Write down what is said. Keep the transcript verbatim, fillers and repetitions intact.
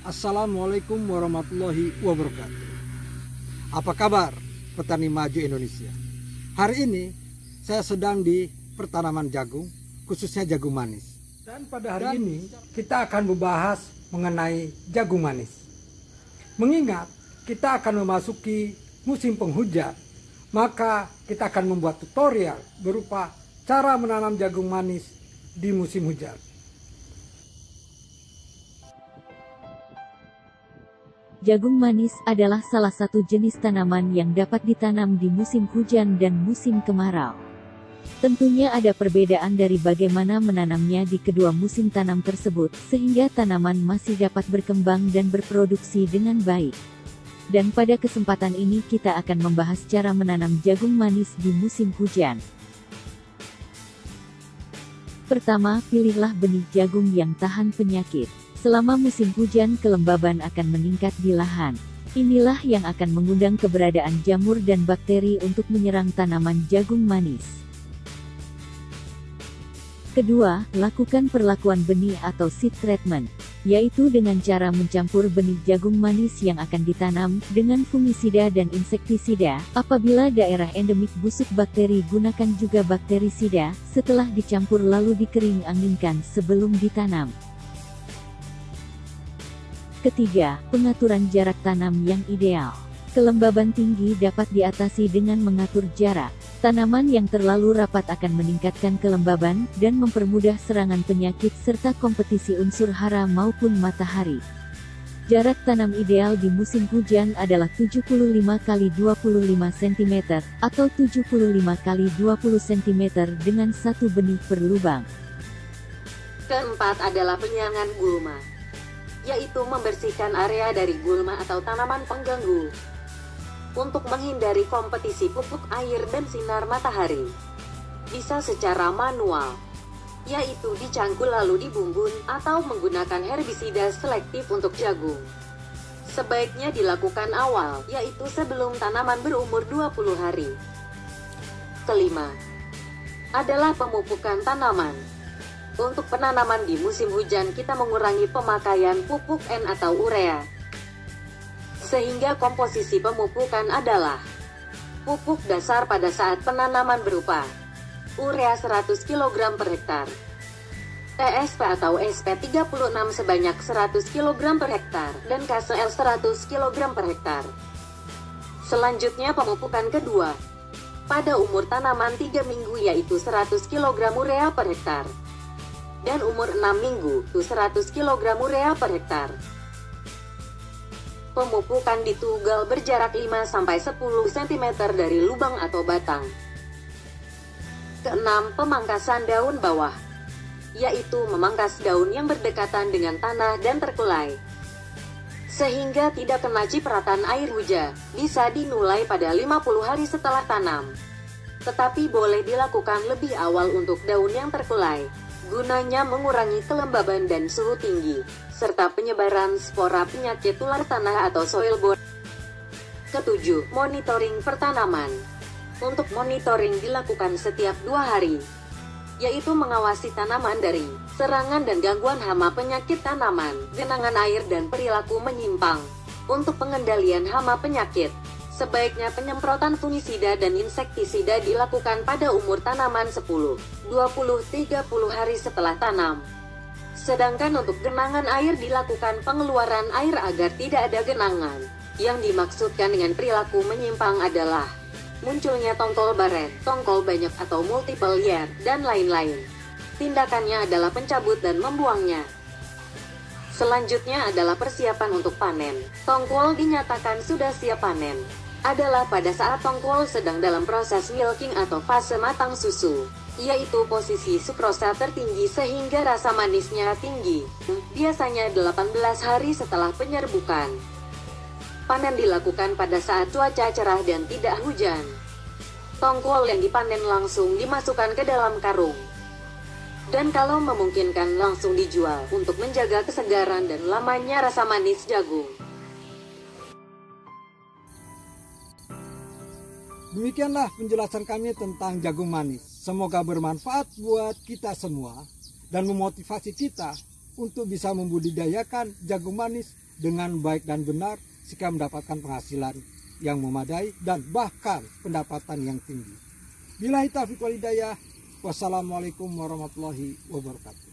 Assalamualaikum warahmatullahi wabarakatuh. Apa kabar petani maju Indonesia? Hari ini saya sedang di pertanaman jagung, khususnya jagung manis. Dan pada hari Dan, ini kita akan membahas mengenai jagung manis. Mengingat kita akan memasuki musim penghujan, maka kita akan membuat tutorial berupa cara menanam jagung manis di musim hujan. Jagung manis adalah salah satu jenis tanaman yang dapat ditanam di musim hujan dan musim kemarau. Tentunya ada perbedaan dari bagaimana menanamnya di kedua musim tanam tersebut, sehingga tanaman masih dapat berkembang dan berproduksi dengan baik. Dan pada kesempatan ini kita akan membahas cara menanam jagung manis di musim hujan. Pertama, pilihlah benih jagung yang tahan penyakit. Selama musim hujan, kelembaban akan meningkat di lahan. Inilah yang akan mengundang keberadaan jamur dan bakteri untuk menyerang tanaman jagung manis. Kedua, lakukan perlakuan benih atau seed treatment, yaitu dengan cara mencampur benih jagung manis yang akan ditanam dengan fungisida dan insektisida. Apabila daerah endemik busuk bakteri, gunakan juga bakterisida. Setelah dicampur lalu dikering anginkan sebelum ditanam. Ketiga, pengaturan jarak tanam yang ideal. Kelembaban tinggi dapat diatasi dengan mengatur jarak. Tanaman yang terlalu rapat akan meningkatkan kelembaban dan mempermudah serangan penyakit serta kompetisi unsur hara maupun matahari. Jarak tanam ideal di musim hujan adalah tujuh puluh lima kali dua puluh lima sentimeter atau tujuh puluh lima kali dua puluh sentimeter dengan satu benih per lubang. Keempat adalah penyerangan gulma, yaitu membersihkan area dari gulma atau tanaman pengganggu. Untuk menghindari kompetisi pupuk air dan sinar matahari, bisa secara manual, yaitu dicangkul lalu dibumbun, atau menggunakan herbisida selektif untuk jagung. Sebaiknya dilakukan awal, yaitu sebelum tanaman berumur dua puluh hari. Kelima, adalah pemupukan tanaman. Untuk penanaman di musim hujan kita mengurangi pemakaian pupuk N atau urea. Sehingga komposisi pemupukan adalah pupuk dasar pada saat penanaman berupa urea seratus kilogram per hektar, T S P atau S P tiga puluh enam sebanyak seratus kilogram per hektar, dan K S L seratus kilogram per hektar. Selanjutnya pemupukan kedua, pada umur tanaman tiga minggu yaitu seratus kilogram urea per hektar. Dan umur enam minggu, seratus kilogram urea per hektar. Pemupukan ditugal berjarak lima sampai sepuluh sentimeter dari lubang atau batang. Keenam, pemangkasan daun bawah, yaitu memangkas daun yang berdekatan dengan tanah dan terkulai, sehingga tidak kena cipratan air hujan. Bisa dimulai pada lima puluh hari setelah tanam, tetapi boleh dilakukan lebih awal untuk daun yang terkulai. Gunanya mengurangi kelembaban dan suhu tinggi, serta penyebaran spora penyakit tular tanah atau soilborne. Ketujuh, monitoring pertanaman. Untuk monitoring dilakukan setiap dua hari, yaitu mengawasi tanaman dari serangan dan gangguan hama penyakit tanaman, genangan air dan perilaku menyimpang. Untuk pengendalian hama penyakit, sebaiknya penyemprotan fungisida dan insektisida dilakukan pada umur tanaman sepuluh, dua puluh, tiga puluh hari setelah tanam. Sedangkan untuk genangan air dilakukan pengeluaran air agar tidak ada genangan. Yang dimaksudkan dengan perilaku menyimpang adalah munculnya tongkol baret, tongkol banyak atau multiple year, dan lain-lain. Tindakannya adalah pencabut dan membuangnya. Selanjutnya adalah persiapan untuk panen. Tongkol dinyatakan sudah siap panen adalah pada saat tongkol sedang dalam proses milking atau fase matang susu, yaitu posisi sukrosa tertinggi sehingga rasa manisnya tinggi, biasanya delapan belas hari setelah penyerbukan. Panen dilakukan pada saat cuaca cerah dan tidak hujan. Tongkol yang dipanen langsung dimasukkan ke dalam karung, dan kalau memungkinkan langsung dijual untuk menjaga kesegaran dan lamanya rasa manis jagung. Demikianlah penjelasan kami tentang jagung manis. Semoga bermanfaat buat kita semua dan memotivasi kita untuk bisa membudidayakan jagung manis dengan baik dan benar sehingga mendapatkan penghasilan yang memadai dan bahkan pendapatan yang tinggi. Billahi taufiq wal hidayah. Wassalamualaikum warahmatullahi wabarakatuh.